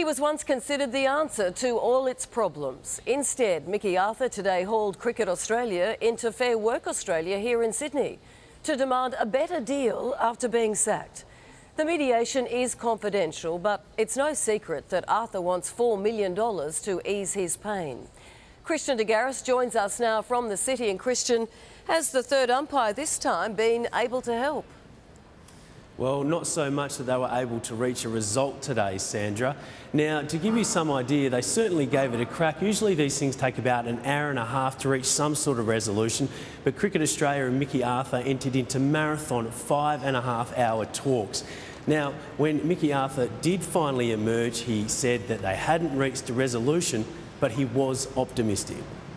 was once considered the answer to all its problems. Instead, Mickey Arthur today hauled Cricket Australia into Fair Work Australia here in Sydney to demand a better deal after being sacked. The mediation is confidential, but it's no secret that Arthur wants $4 million to ease his pain. Christian De Garis joins us now from the city. And Christian, has the third umpire this time been able to help? Well, not so much that they were able to reach a result today, Sandra. Now, to give you some idea, they certainly gave it a crack. Usually these things take about an hour and a half to reach some sort of resolution, but Cricket Australia and Mickey Arthur entered into marathon 5.5-hour talks. Now, when Mickey Arthur did finally emerge, he said that they hadn't reached a resolution, but he was optimistic.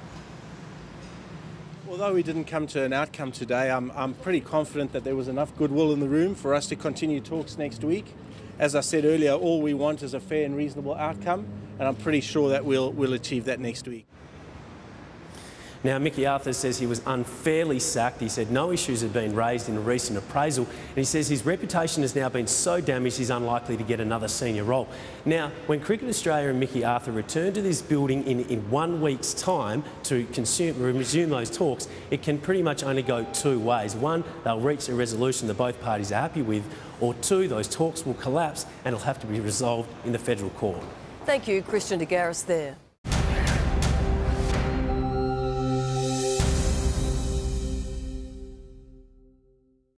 Although we didn't come to an outcome today, I'm pretty confident that there was enough goodwill in the room for us to continue talks next week. As I said earlier, all we want is a fair and reasonable outcome, and I'm pretty sure that we'll achieve that next week. Now, Mickey Arthur says he was unfairly sacked. He said no issues had been raised in a recent appraisal, and he says his reputation has now been so damaged he's unlikely to get another senior role. Now, when Cricket Australia and Mickey Arthur return to this building in 1 week's time to resume those talks, it can pretty much only go two ways. One, they'll reach a resolution that both parties are happy with, or two, those talks will collapse and it'll have to be resolved in the federal court. Thank you, Christian De Garis there.